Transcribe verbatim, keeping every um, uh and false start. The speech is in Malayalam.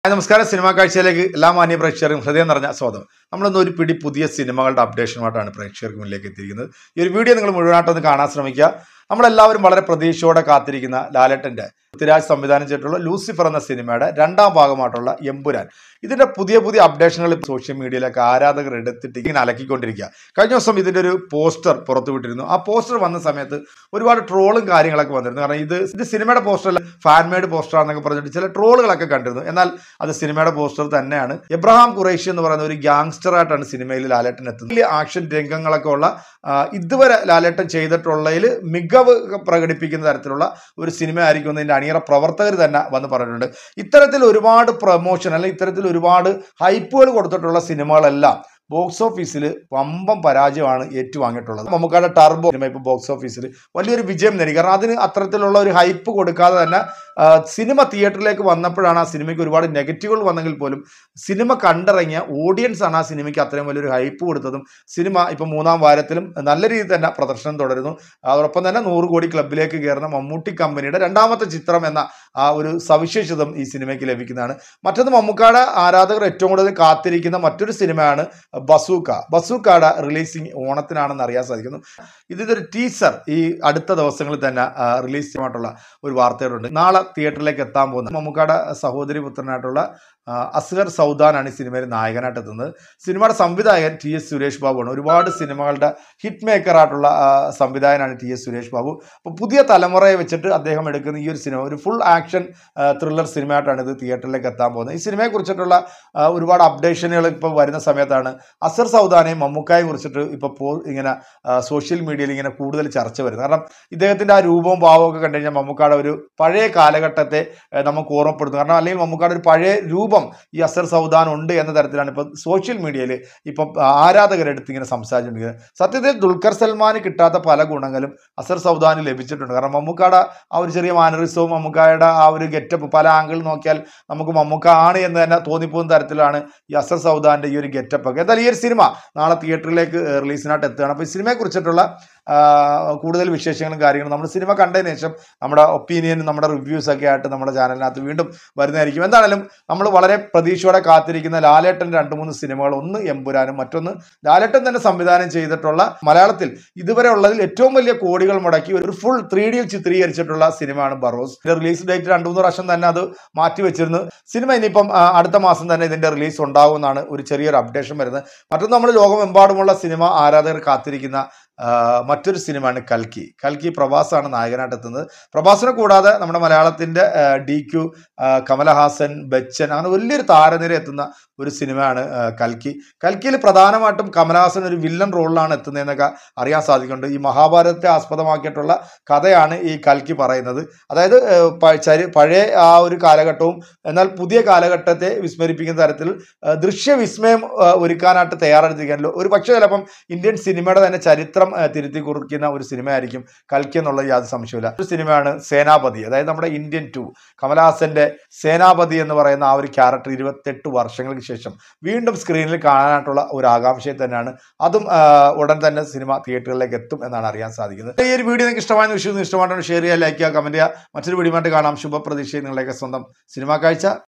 നമസ്കാരം. സിനിമാ കാഴ്ചയിലേക്ക് എല്ലാ മാന്യ പ്രേക്ഷകർക്കും ഹൃദയം നിറഞ്ഞ സ്വാഗതം. നമ്മളിന്ന് ഒരു പിടി പുതിയ സിനിമകളുടെ അപ്ഡേഷനുമായിട്ടാണ് പ്രേക്ഷകർക്ക് മുന്നിലേക്ക് എത്തിയിരിക്കുന്നത്. ഈ ഒരു വീഡിയോ നിങ്ങൾ മുഴുവനായിട്ടൊന്ന് കാണാൻ ശ്രമിക്കുക. നമ്മളെല്ലാവരും വളരെ പ്രതീക്ഷയോടെ കാത്തിരിക്കുന്ന ലാലേട്ടൻ്റെ പൃഥ്വിരാജ് സംവിധാനം ചെയ്തിട്ടുള്ള ലൂസിഫർ എന്ന സിനിമയുടെ രണ്ടാം ഭാഗമായിട്ടുള്ള എമ്പുരാൻ, ഇതിൻ്റെ പുതിയ പുതിയ അപ്ഡേഷനുകൾ സോഷ്യൽ മീഡിയയിലൊക്കെ ആരാധകർ എടുത്തിട്ട് ഇങ്ങനെ അലക്കിക്കൊണ്ടിരിക്കുക. കഴിഞ്ഞ ദിവസം ഇതിൻ്റെ ഒരു പോസ്റ്റർ പുറത്തുവിട്ടിരുന്നു. ആ പോസ്റ്റർ വന്ന സമയത്ത് ഒരുപാട് ട്രോളും കാര്യങ്ങളൊക്കെ വന്നിരുന്നു. കാരണം ഇത് ഇത് സിനിമയുടെ പോസ്റ്ററല്ല, ഫാൻ മെയ്ഡ് പോസ്റ്ററാണെന്നൊക്കെ പറഞ്ഞിട്ട് ചില ട്രോളുകളൊക്കെ കണ്ടിരുന്നു. എന്നാൽ അത് സിനിമയുടെ പോസ്റ്റർ തന്നെയാണ്. എബ്രഹാം ഖുറൈഷി എന്ന് പറയുന്ന ഒരു ഗ്യാങ്സ്റ്ററായിട്ടാണ് സിനിമയിൽ ലാലേട്ടൻ എത്തുന്നത്. വലിയ ആക്ഷൻ രംഗങ്ങളൊക്കെ ഉള്ള ഇതുവരെ ലാലേട്ടൻ ചെയ്തിട്ടുള്ളതിൽ മികവ് പ്രകടിപ്പിക്കുന്ന തരത്തിലുള്ള ഒരു സിനിമ ആയിരിക്കും എന്നതിൻ്റെ അണിയറ പ്രവർത്തകർ തന്നെ വന്ന് പറഞ്ഞിട്ടുണ്ട്. ഇത്തരത്തിൽ ഒരുപാട് പ്രൊമോഷൻ അല്ലെങ്കിൽ ഇത്തരത്തിൽ ഒരുപാട് ഹൈപ്പുകൾ കൊടുത്തിട്ടുള്ള സിനിമകളെല്ലാം ബോക്സ് ഓഫീസിൽ വമ്പം പരാജയമാണ് ഏറ്റുവാങ്ങിയിട്ടുള്ളത്. മമ്മൂക്കയുടെ ടർബോ സിനിമ ഇപ്പോൾ ബോക്സ് ഓഫീസിൽ വലിയൊരു വിജയം നേടി. കാരണം അതിന് അത്തരത്തിലുള്ള ഒരു ഹൈപ്പ് കൊടുക്കാതെ തന്നെ സിനിമ തിയേറ്ററിലേക്ക് വന്നപ്പോഴാണ് ആ സിനിമയ്ക്ക് ഒരുപാട് നെഗറ്റീവുകൾ വന്നെങ്കിൽ പോലും സിനിമ കണ്ടിറങ്ങിയ ഓഡിയൻസ് ആണ് ആ സിനിമയ്ക്ക് അത്രയും വലിയൊരു ഹൈപ്പ് കൊടുത്തതും. സിനിമ ഇപ്പം മൂന്നാം വാരത്തിലും നല്ല രീതിയിൽ തന്നെ പ്രദർശനം തുടരുന്നു. അതോടൊപ്പം തന്നെ നൂറ് കോടി ക്ലബിലേക്ക് കയറുന്ന മമ്മൂട്ടി കമ്പനിയുടെ രണ്ടാമത്തെ ചിത്രം എന്ന ആ ഒരു സവിശേഷത ഈ സിനിമയ്ക്ക് ലഭിക്കുന്നതാണ്. മറ്റൊന്ന്, മമ്മൂക്കയുടെ ആരാധകർ ഏറ്റവും കൂടുതൽ കാത്തിരിക്കുന്ന മറ്റൊരു സിനിമയാണ് ബസൂക്ക. ബസൂക്കയുടെ റിലീസിങ് ഓണത്തിനാണെന്ന് അറിയാൻ സാധിക്കുന്നു. ഇതൊരു ടീസർ ഈ അടുത്ത ദിവസങ്ങളിൽ തന്നെ റിലീസ് ചെയ്യാനായിട്ടുള്ള ഒരു വാർത്തകളുണ്ട്. നാളെ തിയേറ്ററിലേക്ക് എത്താൻ പോകുന്ന മമ്മൂക്കയുടെ സഹോദരി പുത്രനായിട്ടുള്ള അസ്ഗർ സൗദാനാണ് ഈ സിനിമയിൽ നായകനായിട്ട് എത്തുന്നത്. സിനിമയുടെ സംവിധായകൻ ടി എസ് സുരേഷ് ബാബുവാണ്. ഒരുപാട് സിനിമകളുടെ ഹിറ്റ് മേക്കറായിട്ടുള്ള സംവിധായകനാണ് ടി എസ് സുരേഷ് ബാബു. അപ്പോൾ പുതിയ തലമുറയെ വെച്ചിട്ട് അദ്ദേഹം എടുക്കുന്ന ഈ ഒരു സിനിമ ഒരു ഫുൾ ആക്ഷൻ ത്രില്ലർ സിനിമയായിട്ടാണ് ഇത് തിയേറ്ററിലേക്ക് എത്താൻ പോകുന്നത്. ഈ സിനിമയെ കുറിച്ചിട്ടുള്ള ഒരുപാട് അപ്ഡേഷനുകൾ ഇപ്പോൾ വരുന്ന സമയത്താണ് അസ്ഗർ സൗദാനെയും മമ്മൂക്കായെയും കുറിച്ചിട്ട് ഇപ്പോൾ ഇങ്ങനെ സോഷ്യൽ മീഡിയയിൽ ഇങ്ങനെ കൂടുതൽ ചർച്ച വരുന്നത്. കാരണം ഇദ്ദേഹത്തിൻ്റെ ആ രൂപവും ഭാവവും ഒക്കെ കണ്ടു കഴിഞ്ഞാൽ മമ്മൂക്കയുടെ ഒരു പഴയ കാലഘട്ടത്തെ നമുക്ക് ഓർമ്മപ്പെടുത്തുന്നു. കാരണം അല്ലെങ്കിൽ മമ്മൂക്കയുടെ ഒരു പഴയ രൂപം ഈ അസ്ഗർ സൗദാൻ ഉണ്ട് എന്ന തരത്തിലാണ് ഇപ്പം സോഷ്യൽ മീഡിയയിൽ ഇപ്പം ആരാധകരെടുത്ത് ഇങ്ങനെ സംസാരിച്ചുകൊണ്ടിരിക്കുന്നത്. സത്യത്തിൽ ദുൽഖർ സൽമാന് കിട്ടാത്ത പല ഗുണങ്ങളും അസ്ഗർ സൗദാന് ലഭിച്ചിട്ടുണ്ട്. കാരണം മമ്മൂക്കയുടെ ആ ഒരു ചെറിയ മാനറിസവും മമ്മൂക്കയുടെ ആ ഒരു ഗെറ്റപ്പ് പല ആംഗിളിൽ നോക്കിയാൽ നമുക്ക് മമ്മൂക്ക ആണ് എന്ന് തന്നെ തോന്നിപ്പോകുന്ന തരത്തിലാണ് ഈ അസ്ഗർ സൗദാൻ്റെ ഈ ഒരു ഗെറ്റപ്പ് ഒക്കെ. എന്തായാലും ഈ ഒരു സിനിമ നാളെ തിയേറ്ററിലേക്ക് റിലീസിനായിട്ട് എത്തുകയാണ്. അപ്പോൾ ഈ സിനിമയെ കുറിച്ചിട്ടുള്ള കൂടുതൽ വിശേഷങ്ങളും കാര്യങ്ങളും നമ്മൾ സിനിമ കണ്ടതിന് ശേഷം നമ്മുടെ ഒപ്പീനിയൻ, നമ്മുടെ റിവ്യൂസ് ഒക്കെ ആയിട്ട് നമ്മുടെ ചാനലിനകത്ത് വീണ്ടും വരുന്നതായിരിക്കും. എന്തായാലും നമ്മൾ വളരെ പ്രതീക്ഷയോടെ കാത്തിരിക്കുന്ന ലാലേട്ടൻ്റെ രണ്ട് മൂന്ന് സിനിമകൾ, ഒന്ന് എമ്പുരാനും മറ്റൊന്ന് ലാലേട്ടൻ തന്നെ സംവിധാനം ചെയ്തിട്ടുള്ള മലയാളത്തിൽ ഇതുവരെ ഉള്ളതിൽ ഏറ്റവും വലിയ കോടികൾ മുടക്കി ഒരു ഫുൾ ത്രീ ഡിയിൽ ചിത്രീകരിച്ചിട്ടുള്ള സിനിമയാണ് ബറോസ്. റിലീസ് ഡേറ്റ് രണ്ടു മൂന്ന് പ്രാവശ്യം തന്നെ അത് മാറ്റി വെച്ചിരുന്നു. സിനിമ ഇനിയിപ്പം അടുത്ത മാസം തന്നെ ഇതിൻ്റെ റിലീസ് ഉണ്ടാകുമെന്നാണ് ഒരു ചെറിയൊരു അപ്ഡേഷൻ വരുന്നത്. മറ്റൊന്ന്, നമ്മൾ ലോകമെമ്പാടുമുള്ള സിനിമ ആരാധകർ കാത്തിരിക്കുന്ന മറ്റൊരു സിനിമയാണ് കൽക്കി. കൽക്കി പ്രഭാസാണ് നായകനായിട്ട് എത്തുന്നത്. പ്രഭാസിനെ കൂടാതെ നമ്മുടെ മലയാളത്തിൻ്റെ ഡി ക്യു, കമലഹാസൻ, ബച്ചൻ, അങ്ങനെ വലിയൊരു താരനിര എത്തുന്ന ഒരു സിനിമയാണ് കൽക്കി. കൽക്കിയിൽ പ്രധാനമായിട്ടും കമലഹാസൻ ഒരു വില്ലൻ റോളിലാണ് എത്തുന്നതെന്നൊക്കെ അറിയാൻ സാധിക്കുന്നുണ്ട്. ഈ മഹാഭാരതത്തെ ആസ്പദമാക്കിയിട്ടുള്ള കഥയാണ് ഈ കൽക്കി പറയുന്നത്. അതായത് പഴയ ആ ഒരു കാലഘട്ടവും എന്നാൽ പുതിയ കാലഘട്ടത്തെ വിസ്മരിപ്പിക്കുന്ന തരത്തിൽ ദൃശ്യവിസ്മയം ഒരുക്കാനായിട്ട് തയ്യാറെടുത്തിരിക്കാനല്ലോ ഒരു പക്ഷേ ചിലപ്പം ഇന്ത്യൻ സിനിമയുടെ തന്നെ ചരിത്രം തിരുത്തി കുറിക്കുന്ന ഒരു സിനിമയായിരിക്കും കൽക്കി എന്നുള്ളത് യാതൊരു സംശയമില്ല. ഒരു സിനിമയാണ് സേനാപതി. അതായത് നമ്മുടെ ഇന്ത്യൻ ടു, കമലഹാസന്റെ സേനാപതി എന്ന് പറയുന്ന ആ ഒരു ക്യാരക്ടർ ഇരുപത്തെട്ട് വർഷങ്ങൾക്ക് ശേഷം വീണ്ടും സ്ക്രീനിൽ കാണാനായിട്ടുള്ള ഒരു ആകാംക്ഷയിൽ തന്നെയാണ്. അതും ഉടൻ തന്നെ സിനിമ തിയേറ്ററുകളിലേക്ക് എത്തും എന്നാണ് അറിയാൻ സാധിക്കുന്നത്. ഈ ഒരു വീഡിയോ നിങ്ങൾക്ക് ഇഷ്ടമായെന്ന് വിശ്വസിക്കുന്നു. ഇഷ്ടമായിട്ടാണ് ഷെയർ ചെയ്യുക, ലൈക്ക് ചെയ്യുക, കമന്റ് ചെയ്യുക. മറ്റൊരു വീഡിയോ ആയിട്ട് കാണാം. ശുഭപ്രതീക്ഷയിൽ നിങ്ങളെയൊക്കെ സ്വന്തം സിനിമാ കാഴ്ച.